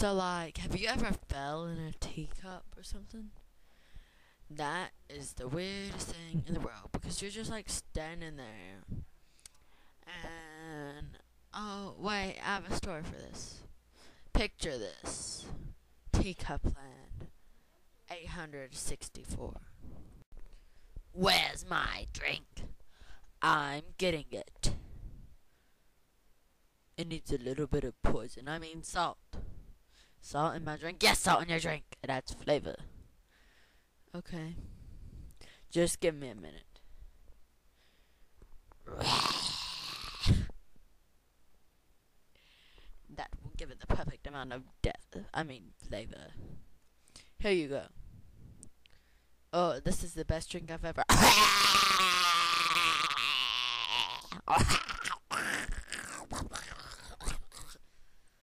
So, like, have you ever fell in a teacup or something? That is the weirdest thing in the world because you're just like standing there. And, oh, wait, I have a story for this. Picture this: Teacup Land, 864. Where's my drink? I'm getting it. It needs a little bit of poison. I mean salt. Salt in my drink? Yes, salt in your drink. It adds flavor. Okay. Just give me a minute. That will give it the perfect amount of flavor. Here you go. Oh, this is the best drink I've ever.